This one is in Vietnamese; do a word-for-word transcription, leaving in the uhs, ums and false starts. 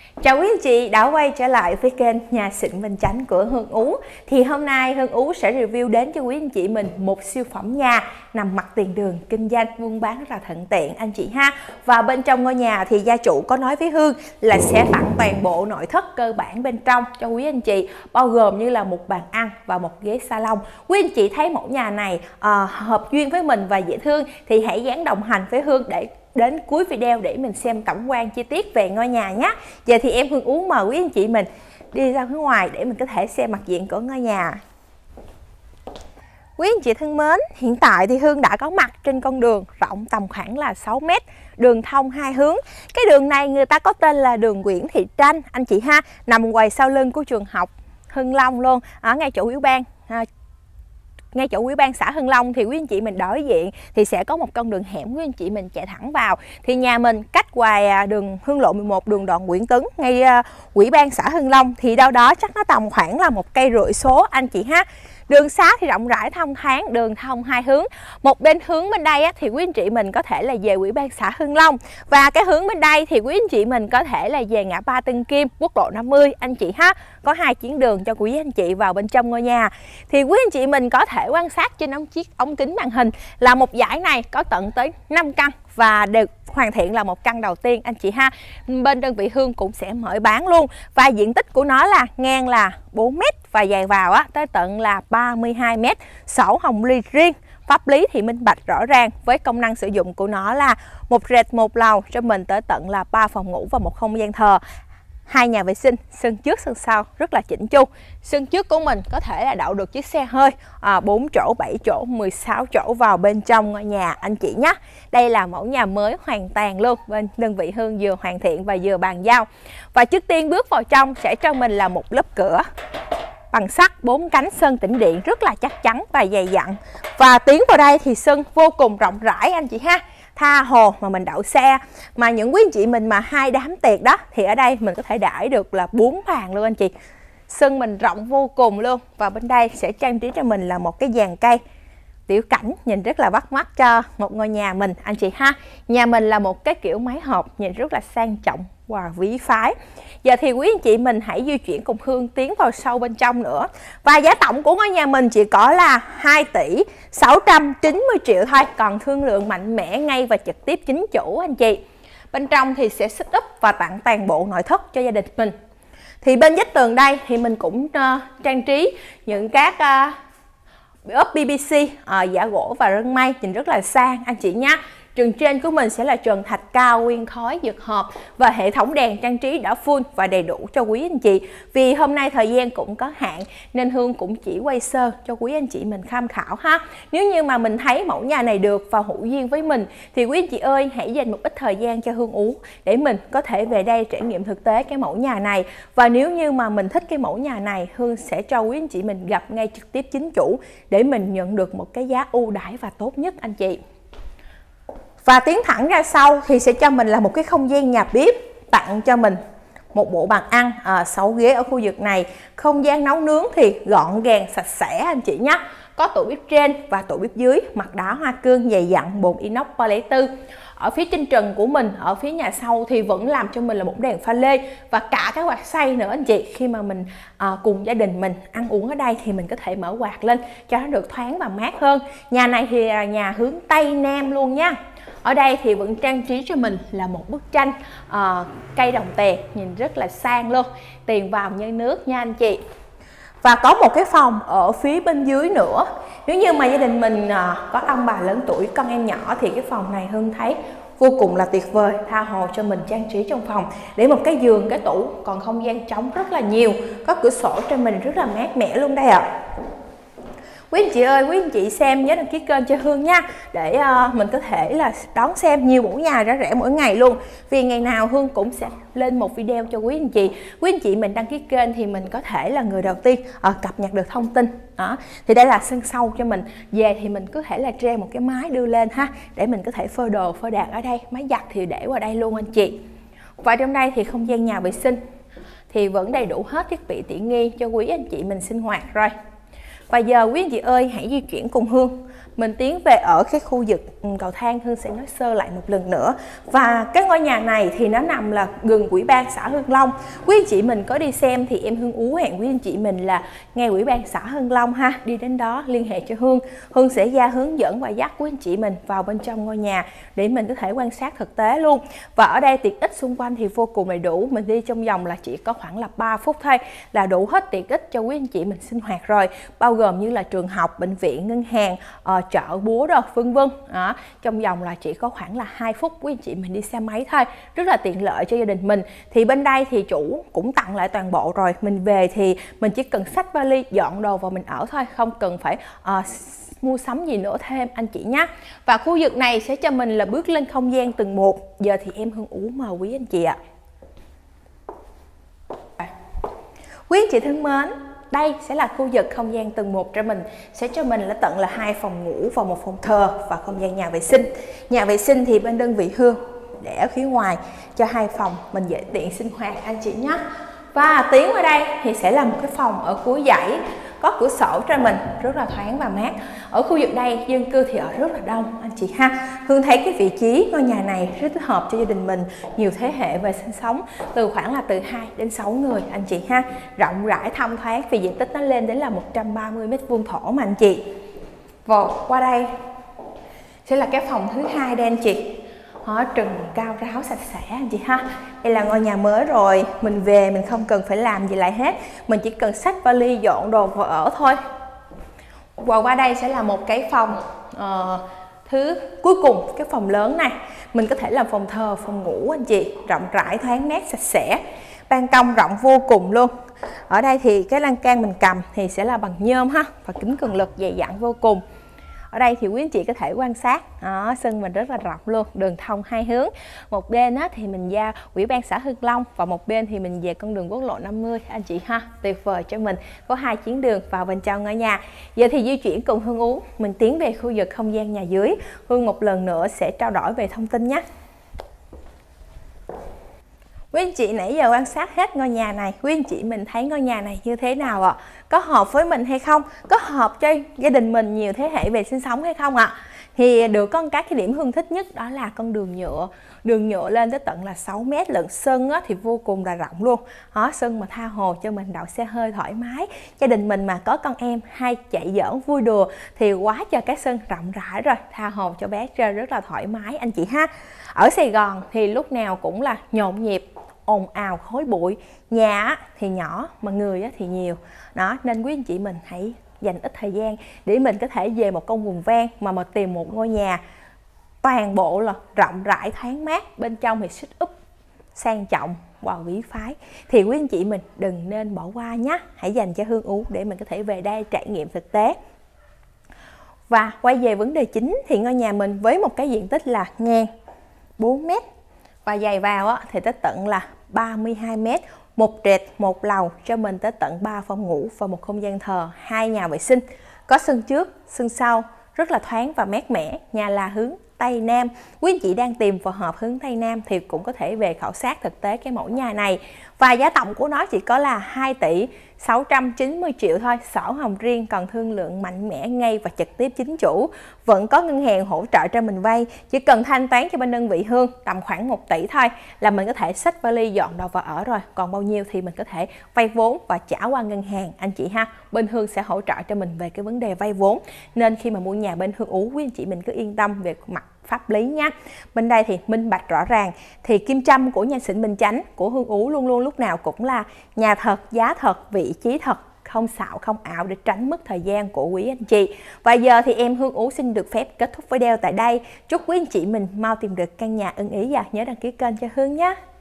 Chào quý anh chị đã quay trở lại với kênh Nhà Xịn Bình Chánh của Hương Ú. Thì hôm nay Hương Ú sẽ review đến cho quý anh chị mình một siêu phẩm nhà nằm mặt tiền đường, kinh doanh buôn bán rất là thuận tiện anh chị ha. Và bên trong ngôi nhà thì gia chủ có nói với Hương là sẽ tặng toàn bộ nội thất cơ bản bên trong cho quý anh chị, bao gồm như là một bàn ăn và một ghế salon. Quý anh chị thấy mẫu nhà này uh, hợp duyên với mình và dễ thương thì hãy dán đồng hành với Hương để đến cuối video để mình xem tổng quan chi tiết về ngôi nhà nhé. Giờ thì em Hương Ú mời quý anh chị mình đi ra phía ngoài để mình có thể xem mặt diện của ngôi nhà. Quý anh chị thân mến, hiện tại thì Hương đã có mặt trên con đường rộng tầm khoảng là sáu mét, đường thông hai hướng. Cái đường này người ta có tên là đường Nguyễn Thị Tranh anh chị ha, nằm quay sau lưng của trường học Hưng Long luôn, ở ngay chỗ ủy ban à, ngay chỗ ủy ban xã Hưng Long. Thì quý anh chị mình đối diện thì sẽ có một con đường hẻm, quý anh chị mình chạy thẳng vào thì nhà mình cách ngoài đường Hương Lộ mười một, đường Đoàn Nguyễn Tấn, ngay uh, ủy ban xã Hưng Long thì đâu đó chắc nó tầm khoảng là một cây rưỡi số anh chị ha. Đường xá thì rộng rãi thông thoáng, đường thông hai hướng. Một bên hướng bên đây á, thì quý anh chị mình có thể là về ủy ban xã Hưng Long, và cái hướng bên đây thì quý anh chị mình có thể là về ngã ba Tân Kim, quốc lộ năm mươi anh chị ha. Có hai tuyến đường cho quý anh chị vào bên trong ngôi nhà. Thì quý anh chị mình có thể quan sát trên ống chiếc ống kính màn hình là một dãy này có tận tới năm căn và đều hoàn thiện là một căn đầu tiên anh chị ha. Bên đơn vị Hương cũng sẽ mở bán luôn, và diện tích của nó là ngang là bốn mét và dài vào á tới tận là ba mươi hai mét, sổ hồng ly riêng, pháp lý thì minh bạch rõ ràng. Với công năng sử dụng của nó là một trệt một lầu cho mình tới tận là ba phòng ngủ và một không gian thờ, hai nhà vệ sinh, sân trước sân sau rất là chỉnh chu. Sân trước của mình có thể là đậu được chiếc xe hơi à, bốn chỗ, bảy chỗ, mười sáu chỗ vào bên trong ngôi nhà anh chị nhé. Đây là mẫu nhà mới hoàn toàn luôn, bên đơn vị Hương vừa hoàn thiện và vừa bàn giao. Và trước tiên bước vào trong sẽ cho mình là một lớp cửa bằng sắt bốn cánh, sơn tĩnh điện rất là chắc chắn và dày dặn. Và tiến vào đây thì sân vô cùng rộng rãi anh chị ha, tha hồ mà mình đậu xe. Mà những quý anh chị mình mà hai đám tiệc đó thì ở đây mình có thể đãi được là bốn bàn luôn anh chị. Sân mình rộng vô cùng luôn. Và bên đây sẽ trang trí cho mình là một cái dàn cây tiểu cảnh nhìn rất là bắt mắt cho một ngôi nhà mình anh chị ha. Nhà mình là một cái kiểu máy hộp nhìn rất là sang trọng và quý phái. Giờ thì quý anh chị mình hãy di chuyển cùng Hương tiến vào sâu bên trong nữa. Và giá tổng của ngôi nhà mình chỉ có là hai tỷ sáu trăm chín mươi triệu thôi, còn thương lượng mạnh mẽ ngay và trực tiếp chính chủ anh chị. Bên trong thì sẽ set up và tặng toàn bộ nội thất cho gia đình mình. Thì bên vách tường đây thì mình cũng uh, trang trí những các uh, ốp pê vê xê uh, giả gỗ và rơm mây nhìn rất là sang anh chị nhé. Trần trên của mình sẽ là trần thạch cao nguyên khói dược hợp, và hệ thống đèn trang trí đã full và đầy đủ cho quý anh chị. Vì hôm nay thời gian cũng có hạn nên Hương cũng chỉ quay sơ cho quý anh chị mình tham khảo ha. Nếu như mà mình thấy mẫu nhà này được và hữu duyên với mình thì quý anh chị ơi hãy dành một ít thời gian cho Hương Ú để mình có thể về đây trải nghiệm thực tế cái mẫu nhà này. Và nếu như mà mình thích cái mẫu nhà này, Hương sẽ cho quý anh chị mình gặp ngay trực tiếp chính chủ để mình nhận được một cái giá ưu đãi và tốt nhất anh chị. Và tiến thẳng ra sau thì sẽ cho mình là một cái không gian nhà bếp, tặng cho mình một bộ bàn ăn, à, sáu ghế ở khu vực này. Không gian nấu nướng thì gọn gàng sạch sẽ anh chị nhé. Có tủ bếp trên và tủ bếp dưới, mặt đá hoa cương dày dặn, bồn inox ba lẻ tư. Ở phía trên trần của mình, ở phía nhà sau thì vẫn làm cho mình là một đèn pha lê và cả cái quạt xay nữa anh chị. Khi mà mình à, cùng gia đình mình ăn uống ở đây thì mình có thể mở quạt lên cho nó được thoáng và mát hơn. Nhà này thì là nhà hướng Tây Nam luôn nha. Ở đây thì vẫn trang trí cho mình là một bức tranh uh, cây đồng tiền nhìn rất là sang luôn, tiền vào như nước nha anh chị. Và có một cái phòng ở phía bên dưới nữa. Nếu như mà gia đình mình uh, có ông bà lớn tuổi, con em nhỏ thì cái phòng này Hương thấy vô cùng là tuyệt vời, tha hồ cho mình trang trí trong phòng. Để một cái giường, cái tủ, còn không gian trống rất là nhiều. Có cửa sổ cho mình rất là mát mẻ luôn đây ạ. À. Quý anh chị ơi, quý anh chị xem nhớ đăng ký kênh cho Hương nha, để uh, mình có thể là đón xem nhiều mẫu nhà giá rẻ mỗi ngày luôn. Vì ngày nào Hương cũng sẽ lên một video cho quý anh chị. Quý anh chị mình đăng ký kênh thì mình có thể là người đầu tiên uh, cập nhật được thông tin. Đó. Thì đây là sân sau cho mình. Về thì mình có thể là treo một cái máy đưa lên ha, để mình có thể phơi đồ, phơi đạc ở đây. Máy giặt thì để qua đây luôn anh chị. Và trong đây thì không gian nhà vệ sinh thì vẫn đầy đủ hết thiết bị tiện nghi cho quý anh chị mình sinh hoạt rồi. Và giờ quý anh chị ơi hãy di chuyển cùng Hương mình tiến về ở cái khu vực cầu thang. Hương sẽ nói sơ lại một lần nữa. Và cái ngôi nhà này thì nó nằm là gần Ủy ban xã Hưng Long. Quý anh chị mình có đi xem thì em Hương Ú hẹn quý anh chị mình là ngay Ủy ban xã Hưng Long ha. Đi đến đó liên hệ cho Hương. Hương sẽ ra hướng dẫn và dắt quý anh chị mình vào bên trong ngôi nhà để mình có thể quan sát thực tế luôn. Và ở đây tiện ích xung quanh thì vô cùng đầy đủ. Mình đi trong vòng là chỉ có khoảng là ba phút thôi là đủ hết tiện ích cho quý anh chị mình sinh hoạt rồi, bao gồm như là trường học, bệnh viện, ngân hàng, uh, chợ búa rồi vân vân. Đó, trong vòng là chỉ có khoảng là hai phút quý anh chị mình đi xe máy thôi, rất là tiện lợi cho gia đình mình. Thì bên đây thì chủ cũng tặng lại toàn bộ rồi, mình về thì mình chỉ cần xách vali dọn đồ vào mình ở thôi, không cần phải uh, mua sắm gì nữa thêm anh chị nhé. Và khu vực này sẽ cho mình là bước lên không gian từng một. Giờ thì em Hương Ú mời quý anh chị ạ. Quý anh chị thân mến, đây sẽ là khu vực không gian tầng một cho mình, sẽ cho mình là tận là hai phòng ngủ và một phòng thờ và không gian nhà vệ sinh. Nhà vệ sinh thì bên đơn vị Hương để ở phía ngoài cho hai phòng mình dễ tiện sinh hoạt anh chị nhé. Và tiến ở đây thì sẽ là một cái phòng ở cuối dãy, có cửa sổ cho mình rất là thoáng và mát. Ở khu vực đây dân cư thì ở rất là đông anh chị ha. Hương thấy cái vị trí ngôi nhà này rất thích hợp cho gia đình mình nhiều thế hệ về sinh sống, từ khoảng là từ hai đến sáu người anh chị ha. Rộng rãi thông thoáng vì diện tích nó lên đến là một trăm ba mươi mét vuông thổ mà anh chị. Và qua đây sẽ là cái phòng thứ hai đây anh chị. Họ trần cao ráo sạch sẽ anh chị ha. Đây là ngôi nhà mới rồi, mình về mình không cần phải làm gì lại hết, mình chỉ cần xách vali dọn đồ vào ở thôi. Và qua đây sẽ là một cái phòng uh, thứ cuối cùng, cái phòng lớn này mình có thể làm phòng thờ, phòng ngủ anh chị, rộng rãi thoáng mát sạch sẽ, ban công rộng vô cùng luôn. Ở đây thì cái lan can mình cầm thì sẽ là bằng nhôm ha, và kính cường lực dày dặn vô cùng. Ở đây thì quý anh chị có thể quan sát, đó, sân mình rất là rộng luôn, đường thông hai hướng. Một bên á, thì mình ra Ủy ban xã Hưng Long và một bên thì mình về con đường quốc lộ năm mươi anh chị ha. Tuyệt vời cho mình, có hai chuyến đường vào bên trong ngôi nhà. Giờ thì di chuyển cùng Hương Ú, mình tiến về khu vực không gian nhà dưới. Hương một lần nữa sẽ trao đổi về thông tin nhé. Quý anh chị nãy giờ quan sát hết ngôi nhà này, quý anh chị mình thấy ngôi nhà này như thế nào ạ? Có hợp với mình hay không? Có hợp cho gia đình mình nhiều thế hệ về sinh sống hay không ạ? Thì được con các cái điểm Hương thích nhất đó là con đường nhựa. Đường nhựa lên tới tận là sáu mét lận, sân á, thì vô cùng là rộng luôn. Đó, sân mà tha hồ cho mình đậu xe hơi thoải mái. Gia đình mình mà có con em hay chạy giỡn vui đùa thì quá cho cái sân rộng rãi rồi, tha hồ cho bé chơi rất là thoải mái anh chị ha. Ở Sài Gòn thì lúc nào cũng là nhộn nhịp, ồn ào khói bụi, nhà thì nhỏ mà người thì nhiều. Đó, nên quý anh chị mình hãy dành ít thời gian để mình có thể về một công vùng ven mà mà tìm một ngôi nhà toàn bộ là rộng rãi thoáng mát, bên trong thì xích úp sang trọng và quý phái, thì quý anh chị mình đừng nên bỏ qua nhé. Hãy dành cho Hương Ú để mình có thể về đây trải nghiệm thực tế. Và quay về vấn đề chính thì ngôi nhà mình với một cái diện tích là ngang bốn mét và dày vào á, thì tới tận là ba mươi hai mét, một trệt một lầu cho mình tới tận ba phòng ngủ và một không gian thờ, hai nhà vệ sinh, có sân trước sân sau rất là thoáng và mát mẻ. Nhà là hướng Tây Nam, quý anh chị đang tìm phù hợp hướng Tây Nam thì cũng có thể về khảo sát thực tế cái mẫu nhà này. Và giá tổng của nó chỉ có là hai tỷ sáu trăm chín mươi triệu thôi, sổ hồng riêng, còn thương lượng mạnh mẽ ngay và trực tiếp chính chủ. Vẫn có ngân hàng hỗ trợ cho mình vay, chỉ cần thanh toán cho bên đơn vị Hương tầm khoảng một tỷ thôi là mình có thể xách vali dọn đồ vào ở rồi. Còn bao nhiêu thì mình có thể vay vốn và trả qua ngân hàng anh chị ha. Bên Hương sẽ hỗ trợ cho mình về cái vấn đề vay vốn. Nên khi mà mua nhà bên Hương Ú, quý anh chị mình cứ yên tâm về mặt pháp lý nhé. Bên đây thì minh bạch rõ ràng. Thì kim châm của nhà xịn Bình Chánh của Hương Ú luôn luôn lúc nào cũng là nhà thật, giá thật, vị trí thật, không xạo không ảo để tránh mất thời gian của quý anh chị. Và giờ thì em Hương Ú xin được phép kết thúc video tại đây. Chúc quý anh chị mình mau tìm được căn nhà ưng ý và nhớ đăng ký kênh cho Hương nhé.